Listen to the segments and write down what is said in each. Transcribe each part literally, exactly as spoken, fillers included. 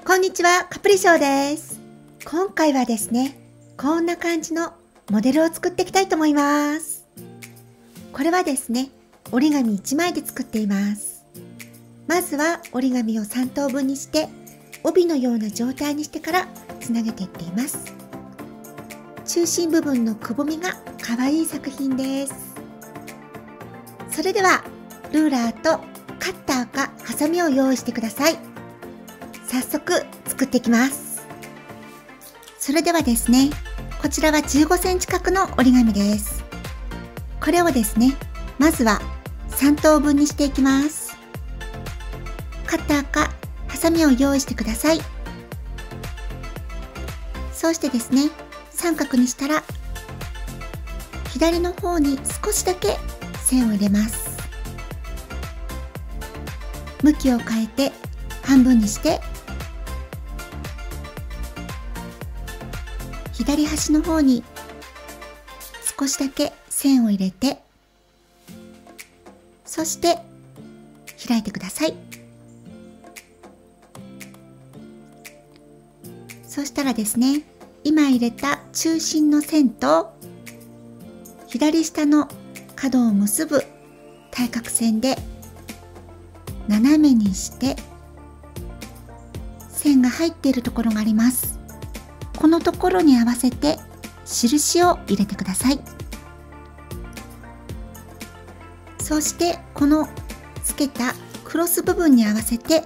こんにちは、カプリショーです。今回はですね、こんな感じのモデルを作っていきたいと思います。これはですね、折り紙いちまいで作っています。まずは折り紙をさんとうぶんにして帯のような状態にしてからつなげていっています。中心部分のくぼみが可愛い作品です。それではルーラーとカッターかハサミを用意してください。早速作っていきます。それではですね、こちらはじゅうごセンチ角の折り紙です。これをですね、まずはさんとうぶんにしていきます。カッターかハサミを用意してください。そうしてですね、三角にしたら左の方に少しだけ線を入れます。向きを変えて半分にして左端の方に少しだけ線を入れて、そして開いてください。そしたらですね、今入れた中心の線と左下の角を結ぶ対角線で斜めにして線が入っているところがあります。このところに合わせて印を入れてください。そしてこのつけたクロス部分に合わせて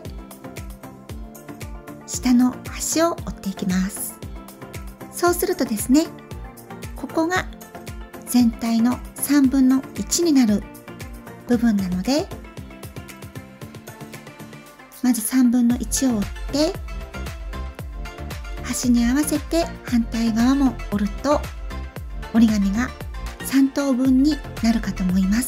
下の端を折っていきます。そうするとですね、ここが全体のさんぶんのいちになる部分なので、まずさんぶんのいちを折って端に合わせて反対側も折ると折り紙がさんとうぶんになるかと思います。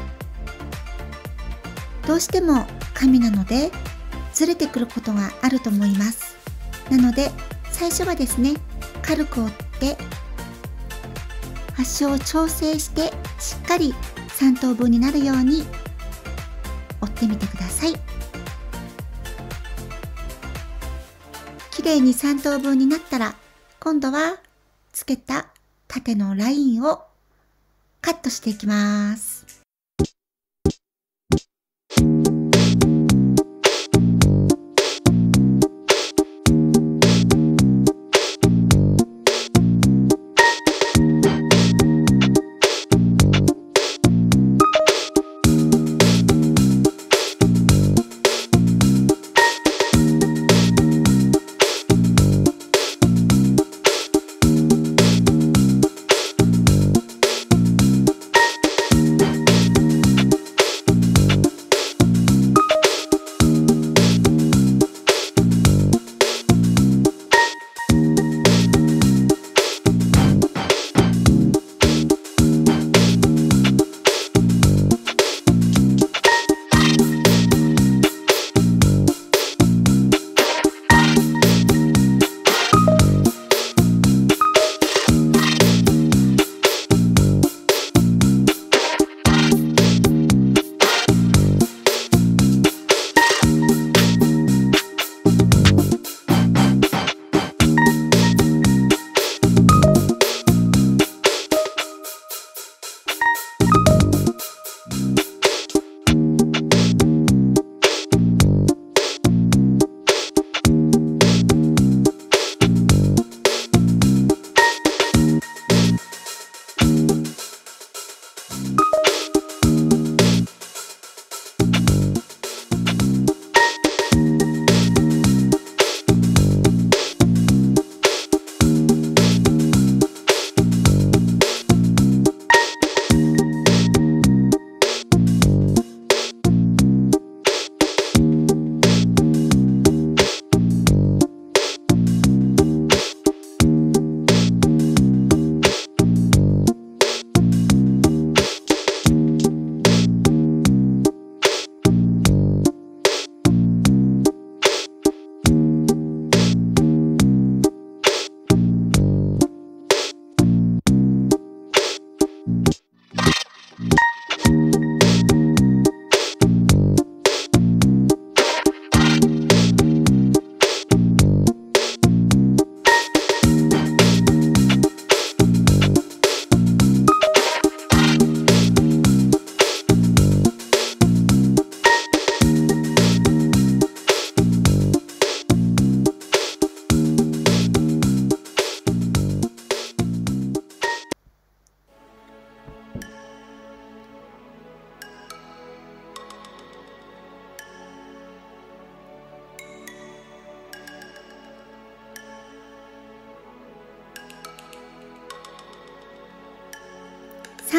どうしても紙なのでずれてくることがあると思います。なので最初はですね、軽く折って端を調整してしっかりさんとうぶんになるように折ってみてください。きれいにさんとうぶんになったら、今度はつけた縦のラインをカットしていきます。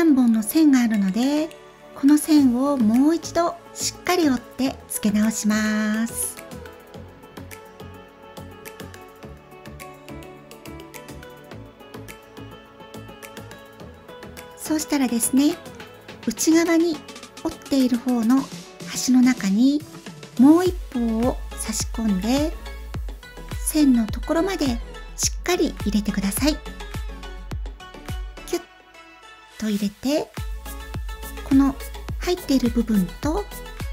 さんぼんの線があるので、この線をもう一度しっかり折って付け直します。そうしたらですね、内側に折っている方の端の中にもう一方を差し込んで、線のところまでしっかり入れてください。キュッと入れて、この入っている部分と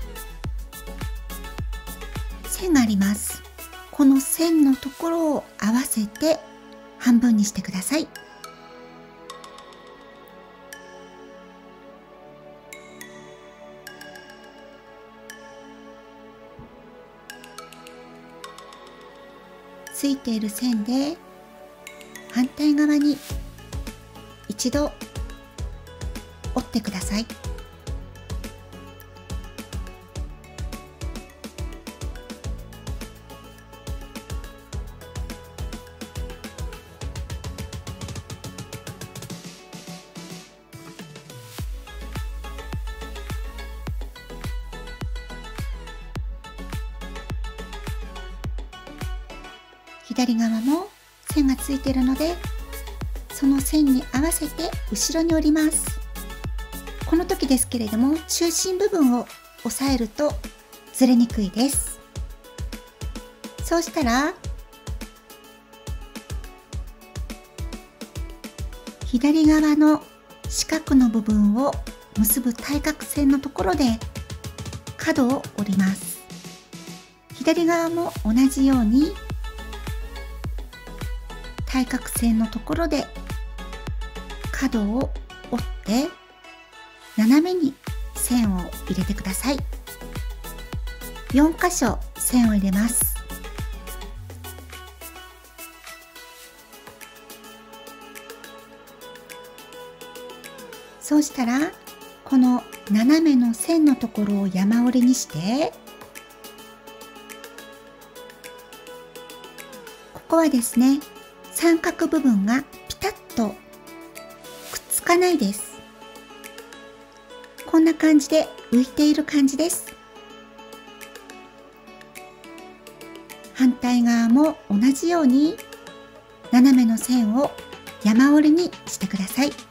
線があります。この線のところを合わせて半分にしてください。ついている線で反対側に一度折ってください。左側も線がついているので、その線に合わせて後ろに折ります。この時ですけれども、中心部分を押さえるとずれにくいです。そうしたら左側の四角の部分を結ぶ対角線のところで角を折ります。左側も同じように対角線のところで角を折って斜めに線を入れてください。よんかしょ線を入れます。そうしたらこの斜めの線のところを山折りにして、ここはですね、三角部分がピタッとくっつかないです。こんな感じで浮いている感じです。反対側も同じように斜めの線を山折りにしてください。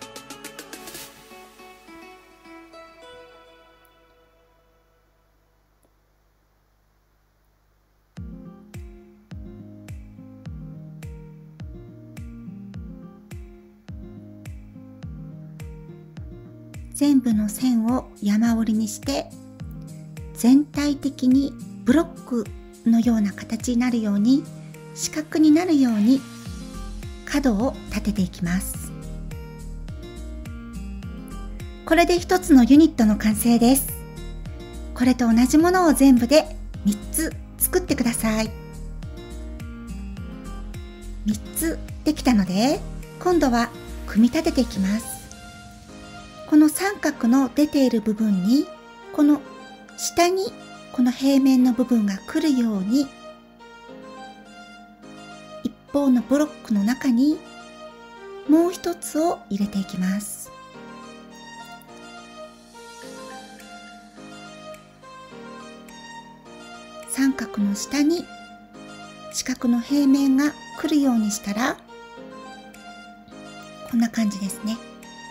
全部の線を山折りにして、全体的にブロックのような形になるように、四角になるように角を立てていきます。これで一つのユニットの完成です。これと同じものを全部でみっつ作ってください。みっつできたので、今度は組み立てていきます。この三角の出ている部分に、この下にこの平面の部分が来るように、一方のブロックの中にもう一つを入れていきます。三角の下に四角の平面が来るようにしたら、こんな感じですね。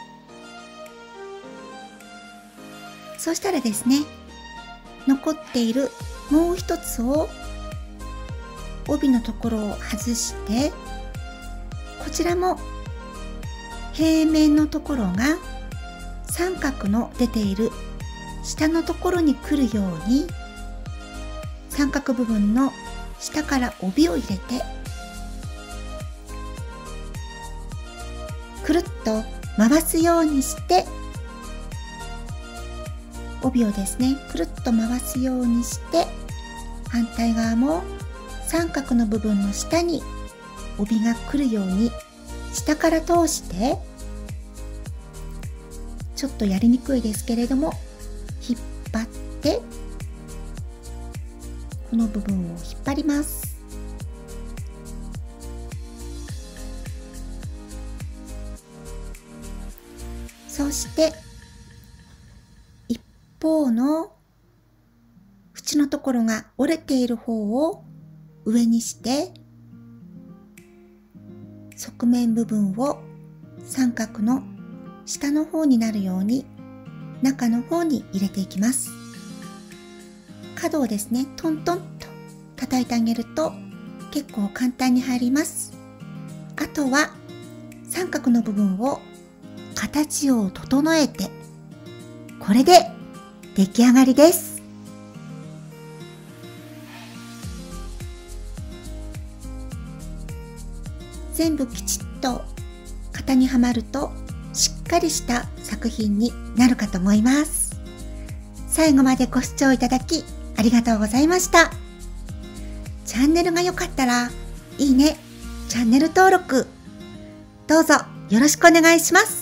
そうしたらですね、残っているもう一つを帯のところを外して、こちらも平面のところが三角の出ている下のところに来るように、三角部分の下から帯を入れて、くるっと回すようにして、帯をですね、くるっと回すようにして、反対側も三角の部分の下に帯が来るように下から通して、ちょっとやりにくいですけれども、引っ張ってこの部分を引っ張ります。そそして一方の縁のところが折れている方を上にして側面部分を三角の下の方になるように中の方に入れていきます。角をですねトントンと叩いてあげると結構簡単に入ります。あとは三角の部分を形を整えて、これで出来上がりです。全部きちっと型にはまるとしっかりした作品になるかと思います。最後までご視聴いただきありがとうございました。チャンネルが良かったらいいね、チャンネル登録どうぞよろしくお願いします。